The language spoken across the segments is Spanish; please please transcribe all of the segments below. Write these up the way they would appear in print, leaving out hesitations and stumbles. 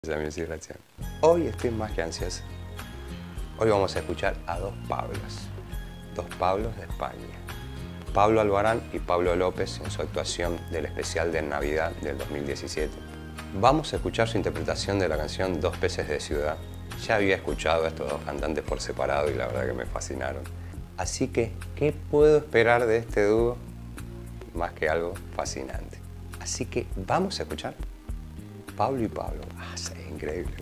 La inspiración. Hoy estoy más que ansioso. Hoy vamos a escuchar a dos Pablos de España. Pablo Albarán y Pablo López en su actuación del especial de Navidad del 2017. Vamos a escuchar su interpretación de la canción Dos peces de ciudad. Ya había escuchado a estos dos cantantes por separado y la verdad que me fascinaron. Así que, ¿qué puedo esperar de este dúo? Más que algo fascinante. Así que, vamos a escuchar Pablo y Pablo. Es increíble.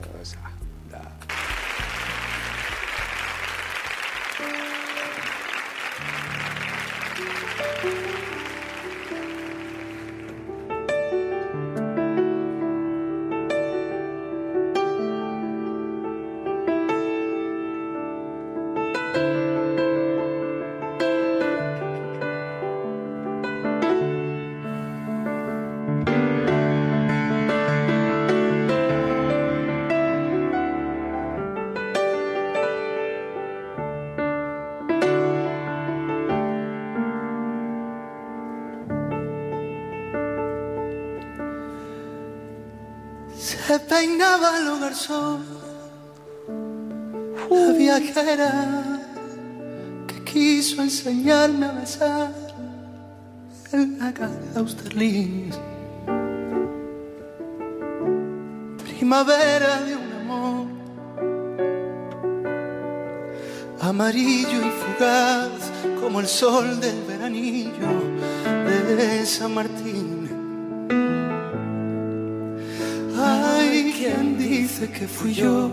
Se peinaba lo garzón, la viajera que quiso enseñarme a besar en la calle Austerlitz. Primavera de un amor amarillo y fugaz como el sol del veranillo de San Martín. Hay quien dice que fui yo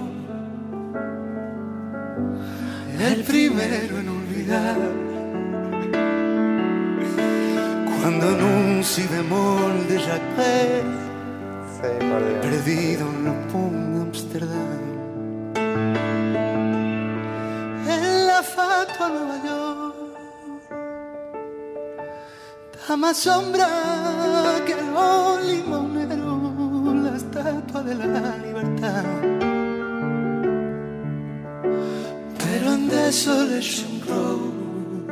el primero en olvidar, cuando en un si bemol de Jacques, perdido en la Pont Amsterdam, en la fatua Nueva York, da más sombra que los limoneros, la estatua de la libertad. Pero en Desolation Road,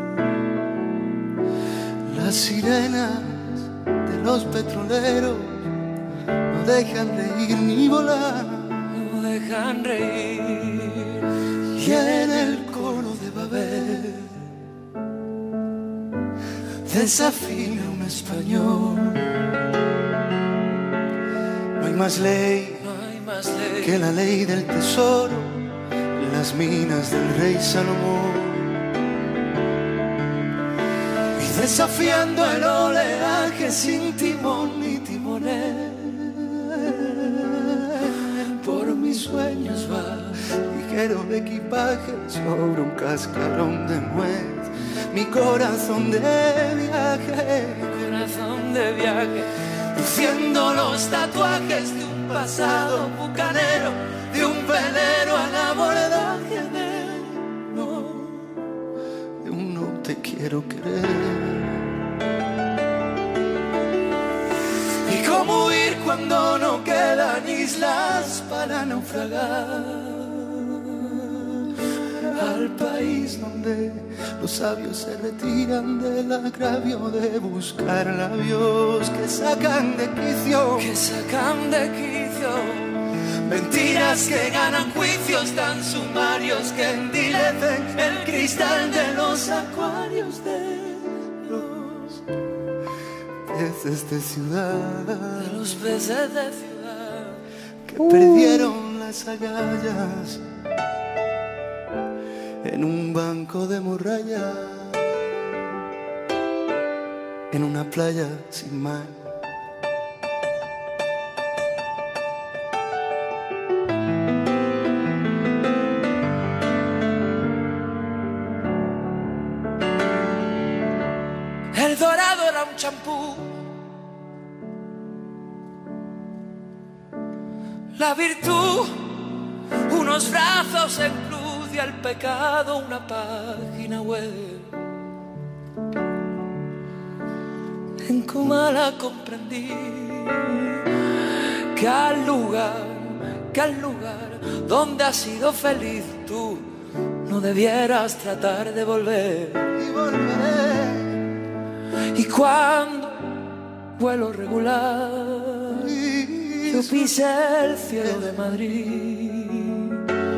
las sirenas de los petroleros no dejan reír ni volar, no dejan reír. Y en el coro de Babel desafina un español. No hay más ley que la ley del tesoro, las minas del rey Salomón. Y desafiando el oleaje sin timón ni timonel, por mis sueños va ligero de equipaje sobre un cascarón de nuez. Mi corazón de viaje, Corazón de viaje, luciendo los tatuajes de un pasado bucanero, de un velero al abordaje de un no te quiero querer. Y cómo huir cuando no quedan islas para naufragar, al país donde los sabios se retiran del agravio de buscar labios que sacan de quicio, mentiras que ganan juicios tan sumarios que endilecen el cristal de los acuarios de los peces de ciudad, de los peces de ciudad que perdieron las agallas en un banco de morralla, en una playa sin mar. El dorado era un champú, la virtud unos brazos en cruz y el pecado una página web. En Kumala comprendí que al lugar donde has sido feliz tú no debieras tratar de volver. Y volveré. Y cuando vuelo regular yo pisé el cielo de Madrid.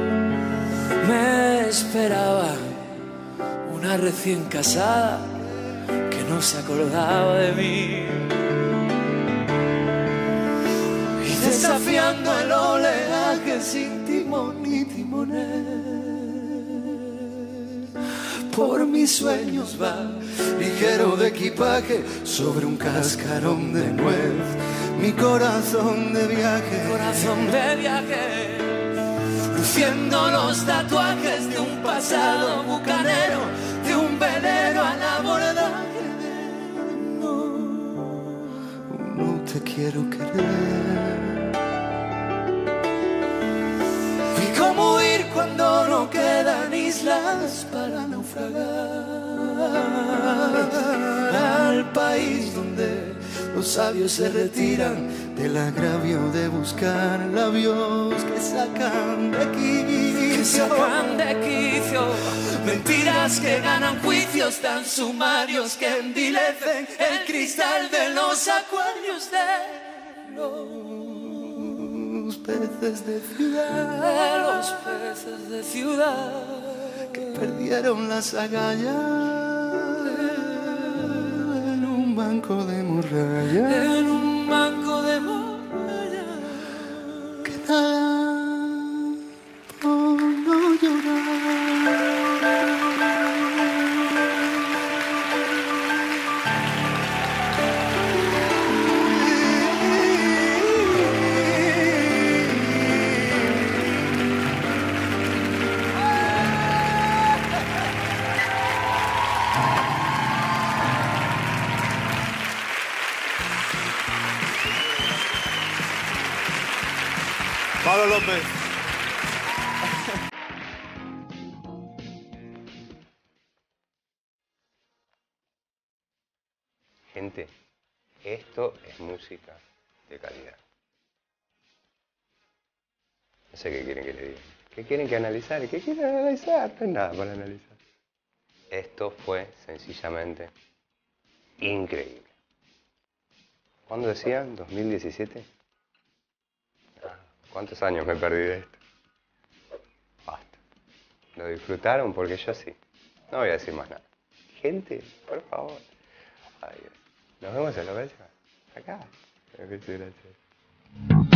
Me esperaba una recién casada que no se acordaba de mí. Y desafiando el oleaje sin timón ni timonel, por mis sueños va ligero de equipaje sobre un cascarón de nuez. Mi corazón de viaje, luciendo los tatuajes de un pasado bucanero, de un velero al abordaje de no te quiero querer. Y cómo huir cuando no quedan islas para naufragar al país donde los sabios se retiran del agravio de buscar labios que sacan de quicio, mentiras que ganan juicios tan sumarios que envilecen el cristal de los acuarios de los peces de ciudad, que perdieron las agallas en un banco de morralla, que nada por no llorar. Pablo López. Gente, esto es música de calidad. No sé qué quieren que le diga. ¿Qué quieren que analizar? ¿Qué quieren analizar? No hay nada para analizar. Esto fue sencillamente increíble. ¿Cuándo decían? ¿2017? ¿Cuántos años me perdí de esto? Basta. ¿Lo disfrutaron? Porque yo sí. No voy a decir más nada. Gente, por favor. Adiós. Nos vemos en la próxima. Acá. Gracias.